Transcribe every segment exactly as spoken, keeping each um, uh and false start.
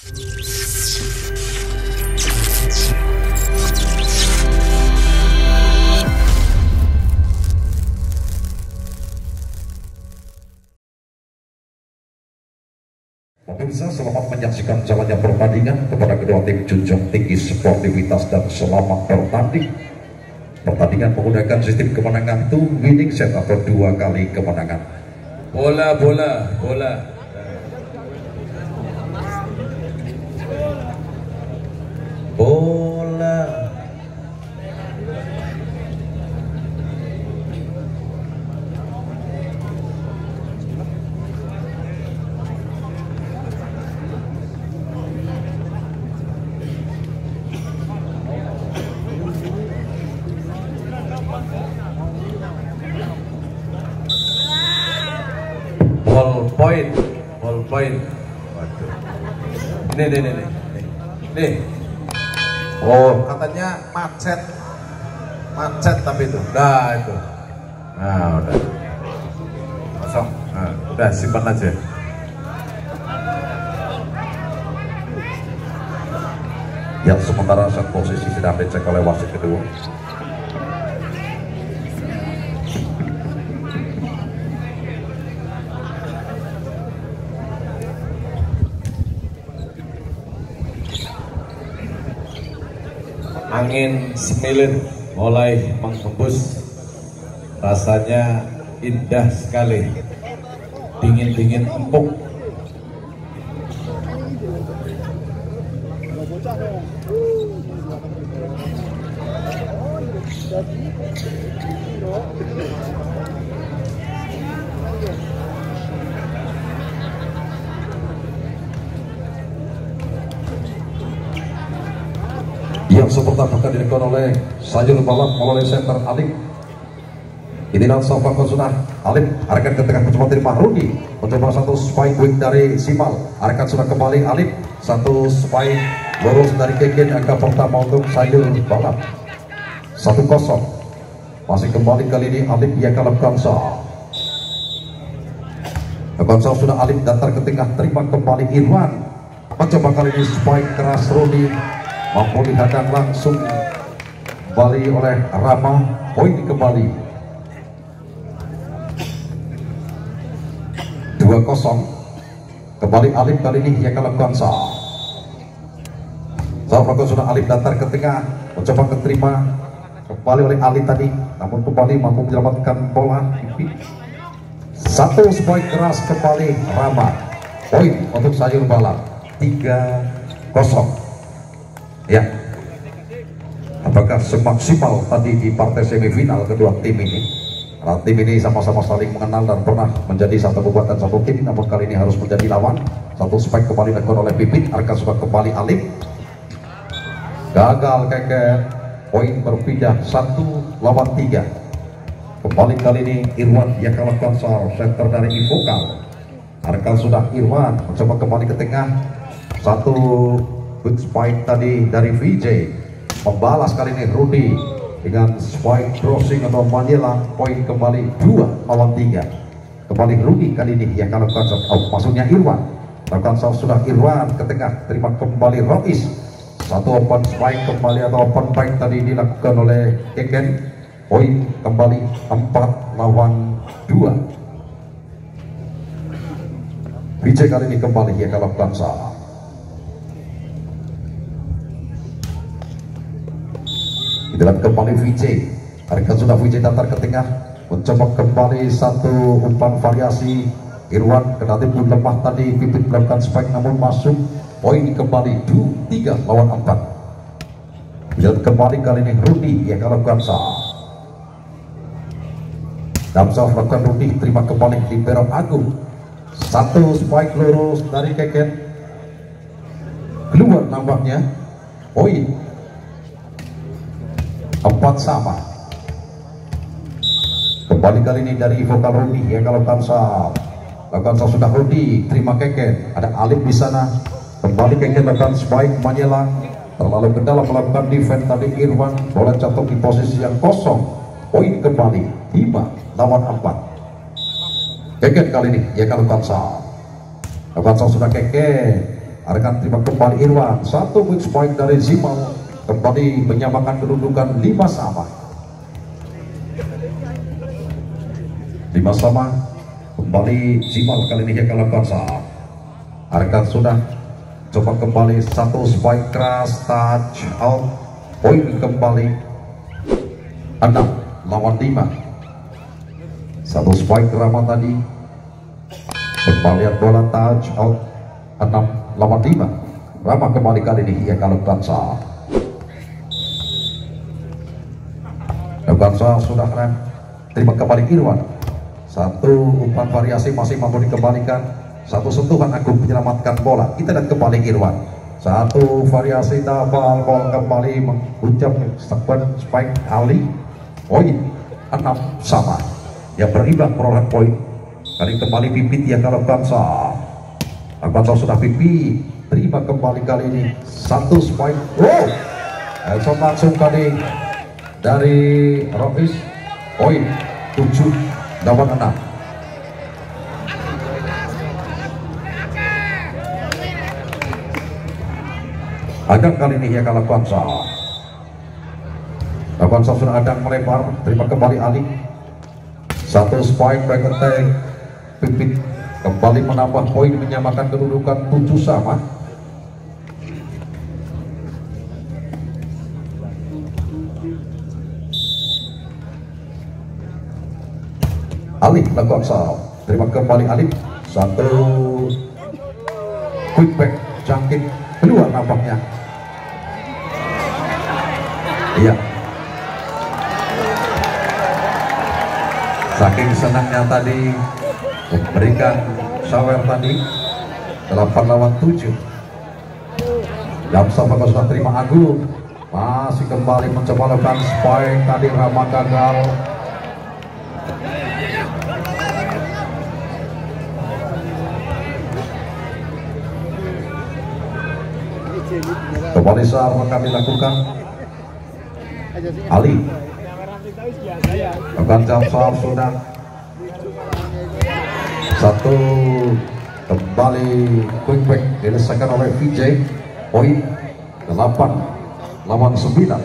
Pemirsa, selamat menyaksikan jalannya pertandingan. Kepada kedua tim junjung tinggi sportivitas dan selamat bertanding. Pertandingan menggunakan sistem kemenangan two winning set atau dua kali kemenangan. Bola, bola, bola. Bola. Ball point, ball point. Waduh. Nih, nih, nih, nih. Nih. Oh, katanya macet. Macet tapi itu. Nah, itu. Nah, udah. Kosong. Nah, udah simpan aja. Yang sementara saat posisi sedang dicek oleh wasit kedua. Angin semilir mulai menghembus, rasanya indah sekali, dingin-dingin empuk. Yang seperti akan dilakukan oleh Sayur Balap melalui center Alif. Inilah Sofa Konsunah Alif arahkan ke tengah mencoba terima Rudi, mencoba satu spike wing dari Simal, arahkan sudah kembali Alif, satu spike lurus dari Keken, angka pertama untuk Sayur Balap. Satu kosong masih kembali kali ini Alif yang kalah Konsa. Konsa sudah Alif datar ke tengah, terima kembali Irwan, mencoba kali ini spike keras Rudi, mampu dihadang langsung kembali oleh Rama, poin kembali dua kosong. Kembali Alif kali ini yang kalah Konsa. Sahabat sudah Alif datar ke tengah, mencoba keterima kembali oleh Alif tadi, namun kembali mampu menyelamatkan bola. Satu spike keras kembali Rama, poin untuk Sayur Balap tiga kosong. Ya, apakah semaksimal tadi di partai semifinal kedua tim ini? Karena tim ini sama-sama saling mengenal dan pernah menjadi satu kekuatan satu tim, namun kali ini harus menjadi lawan. Satu spike kembali dilakukan oleh Pipit, arka sudah kembali Alif, gagal Keke, poin berpindah satu lawan tiga. Kembali kali ini Irwan yang kalah Konsar, center dari Invokal, arka sudah Irwan mencoba kembali ke tengah, satu good spike tadi dari V J, membalas kali ini Rudy dengan spike crossing atau Manila, poin kembali dua lawan tiga. Kembali Rudy kali ini yang kalau konsep, oh, maksudnya Irwan, konsep sudah Irwan ke tengah, terima kembali Rois, satu open spike kembali atau open spike tadi dilakukan oleh Keken, poin kembali empat lawan dua. V J kali ini kembali yang kalau konsep. Dalam kembali V J, harga sudah V J datar ke tengah, mencoba kembali satu umpan variasi Irwan, kendati pun lemah tadi, Pipit melakukan spike namun masuk, poin kembali dua tiga lawan empat. Dalam kembali kali ini Rudy yang kalau Gamsa, Gamsa melakukan Rudy, terima kembali Libero Agung, satu spike lurus dari Keken, keluar nampaknya, poin empat sama. Kembali kali ini dari vokal Rudi yang kalau Kansa, Kansa sudah Rudi, terima Keken, ada Alif di sana, kembali Keken melakukan spike menyelang, terlalu ke dalam melakukan defense tadi Irwan, bola jatuh di posisi yang kosong, poin kembali lima lawan empat. Keken kali ini yang kalau Kansa, Kansa sudah Keken, akan terima kembali Irwan. Satu quick point dari Zimal kembali menyamakan kedudukan lima sama. Lima sama kembali Zimal kali ini Hekal Akansa. Arkan sudah coba kembali satu spike keras, touch out, poin kembali enam lawan lima. Satu spike Rama tadi, kembalian bola touch out enam lawan lima. Rama kembali kali ini Hekal Akansa. Akansa sudah rem, terima kembali Irwan. Satu umpan variasi masih mampu dikembalikan. Satu sentuhan Agung menyelamatkan bola. Kita dan kembali Irwan. Satu variasi double ball kembali mengucap sekuen spike Ali. Poin enam sama. Yang berimbang perolehan poin. Kali kembali Pipit ya kalau Akansa. Akansa sudah Pipit. Terima kembali kali ini satu spike. Oh, Elson langsung kali dari Rois. Poin tujuh lawan enam. Adang kali ini ya kalau Akansa. Akansa sudah Adang melebar, terima kembali Ali. Satu spike back attack. Pipit kembali menambah poin menyamakan kedudukan tujuh sama. Ali Akansa, terima kembali Ali. Satu quick back jangkit keluar nampaknya. Iya. Saking senangnya tadi memberikan shower tadi delapan lawan tujuh. Jam sama sudah terima Agung. Masih kembali mencoba lakukan spike tadi Rama gagal. Kembali saat akan dilakukan Ali. Akan jam saat sudah satu kembali quick back diselesaikan oleh V J. Poin delapan lawan sembilan.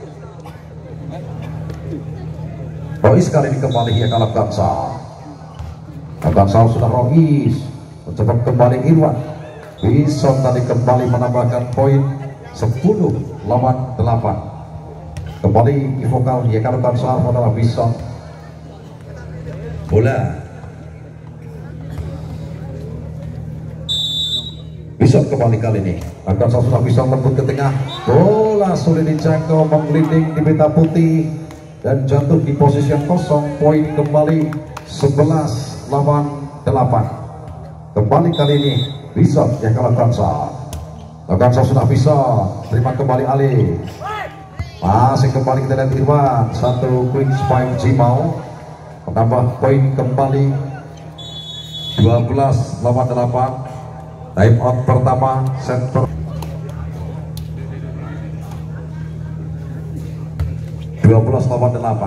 Rois kali ini kembali ya kalau Akansa. Akansa sudah Rois mencoba kembali Irwan. Bison tadi kembali menambahkan poin sepuluh lawan delapan. Kembali di vokal ya kalau Akansa adalah Bison. Bola Bison kembali kali ini. Akansa sudah bisa melembut ke tengah. Bola sulit dijangkau, menggelinding di pita putih dan jatuh di posisi yang kosong. Poin kembali sebelas lawan delapan. Kembali kali ini bisa ya kalau Akansa. Akansa sudah bisa terima kembali Ali. Masih kembali kita lihat Irwan. Satu quick spike Jimau menambah poin kembali dua belas lawan delapan. Time out pertama set per dua belas lawan delapan.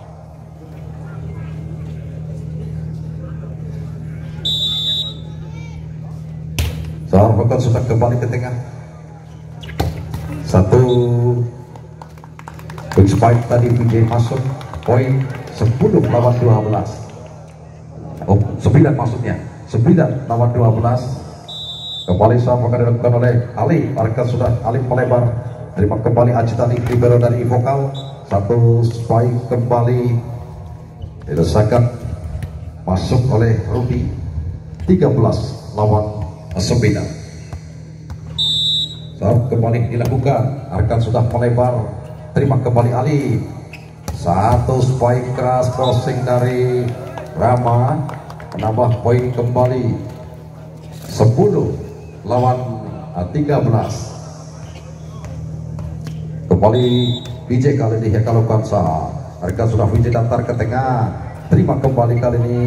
Seorang Bekon sudah kembali ke tengah. Satu quick spike tadi V J masuk. Poin sepuluh lawan dua belas. Oh, sembilan maksudnya. sembilan lawan dua belas. Kembali sama akan dilakukan oleh Ali. Arkan sudah Ali melebar. Terima kembali Aji tadi libero dari vokal. Satu spike kembali dilesakan masuk oleh Rudy. tiga belas lawan sembilan. Saat kembali dilakukan, Arkan sudah melebar. Terima kembali Ali. Satu spike keras crossing dari Rama menambah poin kembali sepuluh lawan tiga belas. Kembali V J kali ini kalau Akansa. Arkan sudah V J datar ke tengah. Terima kembali kali ini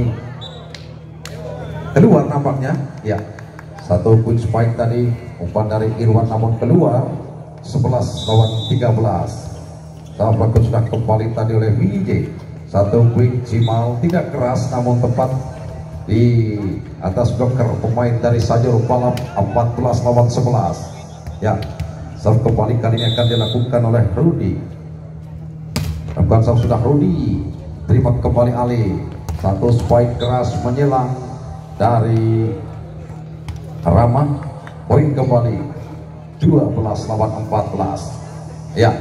keluar nampaknya. Ya. Satu quick spike tadi umpan dari Irwan namun keluar sebelas lawan tiga belas. Sahabat sudah kembali tadi oleh V J. Satu quick Jimal tidak keras namun tepat di atas joker pemain dari Sayur Balap empat belas lawan sebelas. Ya, serve kembali kali ini akan dilakukan oleh Rudy. Lakukan serve sudah Rudy, terima kembali Ali. Satu spike keras menyelang dari Rama. Poin kembali dua belas lawan empat belas. Ya,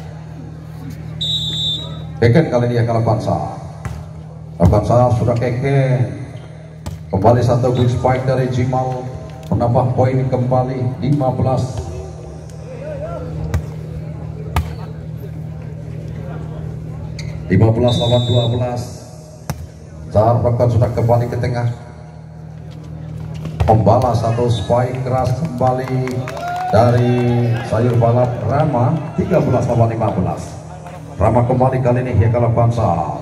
Keken kali ini akan Lakukan Lakukan sudah Keken. Kembali satu quick spike dari Jimal, menambah poin kembali lima belas. lima belas lawan dua belas. Zahar bahkan sudah kembali ke tengah. Membalas satu spike keras kembali dari Sayur Balap Rama. Tiga belas lawan lima belas. Rama kembali kali ini ya kalau Bansal.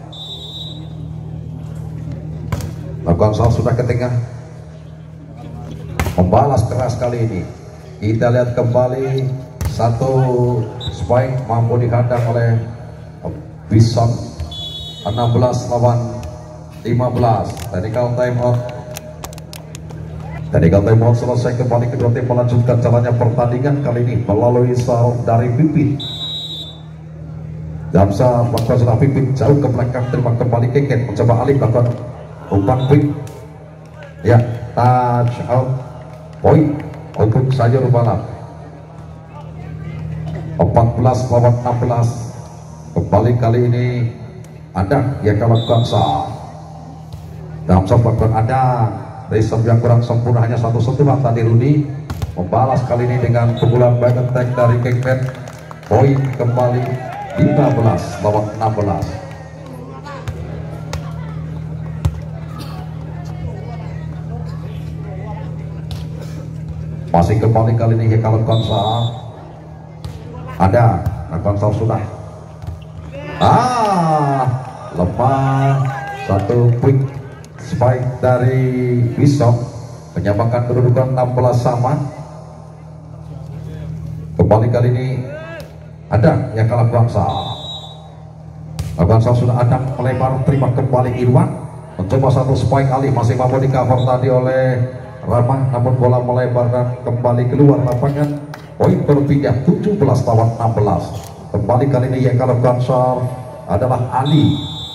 Lakukan sal sudah ke tengah. Membalas keras kali ini. Kita lihat kembali satu spike mampu dihadang oleh Bison. Enam belas lawan lima belas. Technical time out. Technical time out selesai. Kembali kedua tim melanjutkan jalannya pertandingan kali ini melalui sal dari Pipit. Damsa bahkan sudah Pipit jauh ke belakang, terima kembali Keken mencoba alih bahkan umpan quick. Ya, touch out point untuk Sayur Balap. Empat belas lawan enam belas. Kembali kali ini ada yang kalau Damsa. Damsa bahkan ada reserve yang kurang sempurna, hanya satu sentuhan tadi Rudy. Membalas kali ini dengan pukulan back attack dari Keken. Poin kembali lima belas lawan enam belas. Masih kembali kali ini kalau Konsa ada, nah Konsa sudah ah lemah. Satu quick spike dari Bison menyamakan kedudukan enam belas sama. Kembali kali ini ada yang kalah Bangsa. Bangsa sudah ada melebar, terima kembali Irwan mencoba satu spike Ali, masih mampu di cover tadi oleh Rama, namun bola melebar dan kembali keluar lapangan. Poin berpindah tujuh belas lawan enam belas. Kembali kali ini yang kalah Bangsa adalah Ali.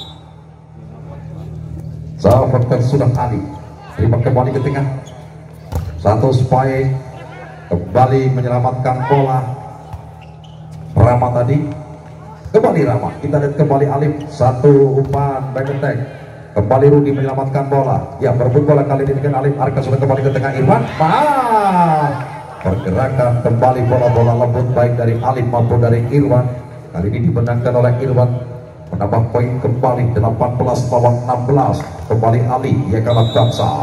Sahabat sudah Ali, terima kembali ke tengah. Satu spike kembali menyelamatkan bola. Rama tadi kembali Rama, kita lihat kembali Alif, satu umpan back attack. Kembali Rudy menyelamatkan bola. Ya, berebut bola kali ini dengan Alif. Arka sudah kembali ke tengah Irwan. Ah, pergerakan kembali bola-bola lembut baik dari Alif maupun dari Irwan. Kali ini dimenangkan oleh Irwan, menambah poin kembali delapan belas lawan enam belas. Kembali Ali yang kalah Damsa.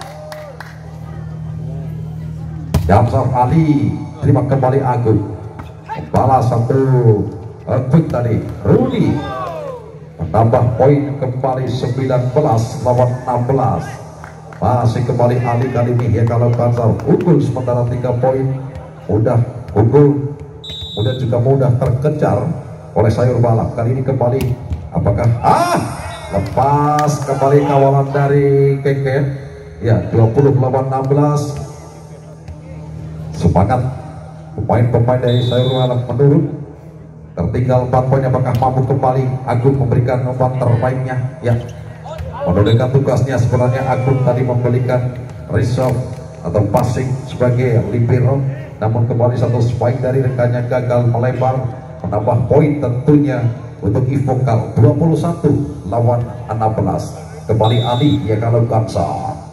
Damsa Ali, terima kembali Agung. Membalas satu quick tadi Rudy, menambah poin kembali sembilan belas lawan enam belas. Masih kembali Ali kali ini ya kalau Kansal unggul sementara tiga poin. Mudah unggul, mudah juga mudah terkejar oleh Sayur Balap. Kali ini kembali apakah ah lepas kembali kawalan dari Keken. Ya, dua puluh lawan enam belas. Semangat pemain-pemain dari Sayur Balap menurun. Tertinggal empat poin, apakah mampu kembali Agung memberikan umpan terbaiknya? Ya, menunaikan tugasnya sebenarnya Agung tadi memberikan reserve atau passing sebagai libero, namun kembali satu spike dari rekannya gagal melebar, menambah poin tentunya untuk Ivokal dua puluh satu lawan enam belas. Kembali Ali ya kalau Damsa.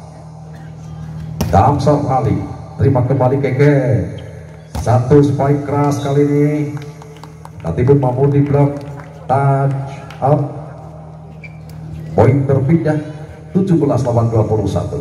Damsa Ali, terima kembali Keke. Satu spike keras kali ini. Nanti pun mampu di blok, touch out. Poin berpindah tujuh belas lawan dua puluh satu.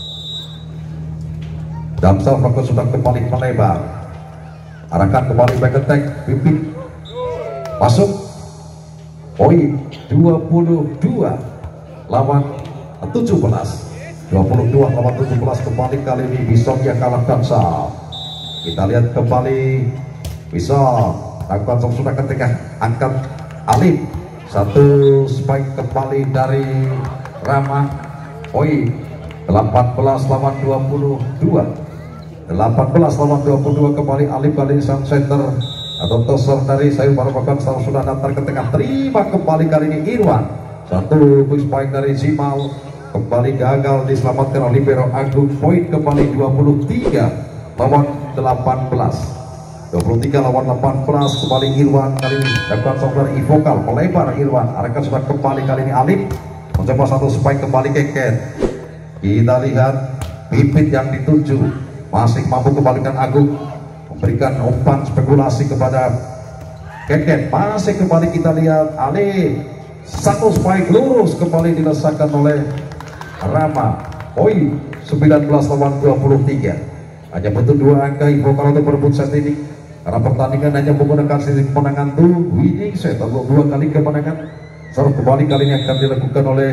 Damsal fokus sudah kembali melebar. Arahkan kembali back attack, Pipit masuk. Poin dua puluh dua lawan tujuh belas. dua puluh dua lawan tujuh belas. Kembali kali ini Bison yang kalah Damsal. Kita lihat kembali Bison. Lakukan sudah ke tengah, angkat Alif, satu spike kembali dari Rama. Poin delapan belas lawan dua puluh dua. delapan belas lawan dua puluh dua kembali Alif kali sang center atau toser dari Sayur Barobakan sudah datang ke tengah, terima kembali kali ini Irwan. Satu push point dari Zimal kembali gagal diselamatkan oleh libero Agung. Poin kembali dua puluh tiga lawan delapan belas. dua puluh tiga lawan delapan belas kembali Irwan kali ini dapat saudara Ivokal melebar Irwan. Arahkan sudah kembali kali ini Alif mencoba satu spike kembali Keken. Kita lihat pipit yang dituju masih mampu kembalikan Agung, memberikan umpan spekulasi kepada Keken. Masih kembali kita lihat Ali, satu spike lurus kembali dilesakan oleh Rama. Poin sembilan belas lawan dua puluh tiga. Hanya butuh dua angka Ivokal untuk berebut set ini karena pertandingan hanya menggunakan sistem kemenangan tuh winning set atau dua kali kemenangan. Serve kembali kali ini akan dilakukan oleh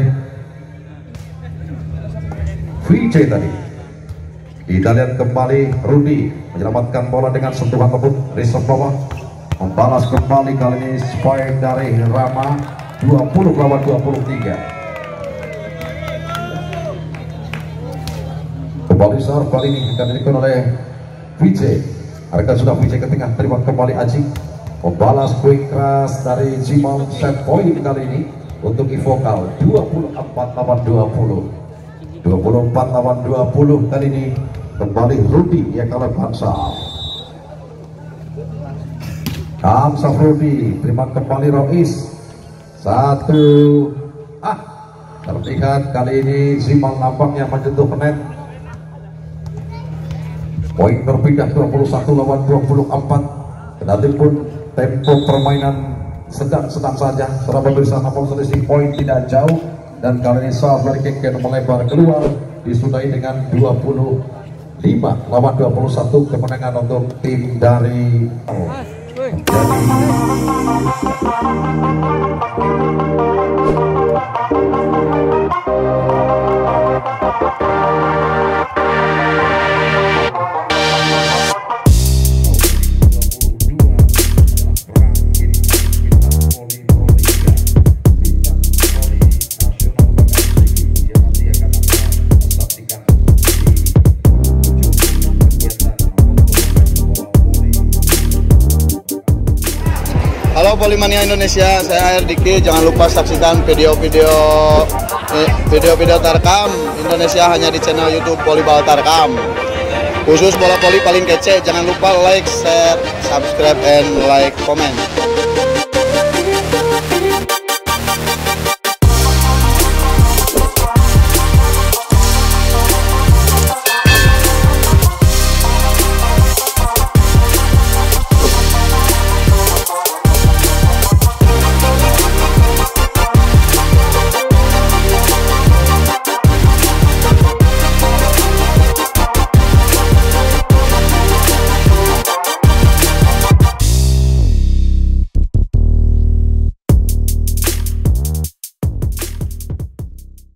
V J tadi. Kita lihat kembali Rudy menyelamatkan bola dengan sentuhan lembut reserve bawah, membalas kembali kali ini spike dari Rama. Dua puluh lawan dua puluh tiga. Kembali serve kali ini akan dilakukan oleh V J. Harga sudah V J ke tengah, terima kembali Aji, membalas quick keras dari Jimal. Set point kali ini untuk Ivokal. Dua puluh empat lawan dua puluh. Dua puluh empat lawan dua puluh kali ini kembali Rudy yang kalah Bangsa. Kamsa Rudy, terima kembali Rois. Satu ah terlihat kali ini Zimal nampaknya menyentuh net. Poin berpindah dua puluh satu lawan dua puluh empat. Kendati pun tempo permainan sedang-sedang saja, seraba bisa namun selisih poin tidak jauh. Dan kali ini serve dari Keken melebar keluar, disudahi dengan dua puluh lima lawan dua puluh satu, kemenangan untuk tim dari oh, jadi Halo Polimania Indonesia, saya Erdiki. Jangan lupa saksikan video-video video-video Tarkam Indonesia hanya di channel YouTube Volleyball Tarkam. Khusus bola voli paling kece. Jangan lupa like, share, subscribe, and like, comment.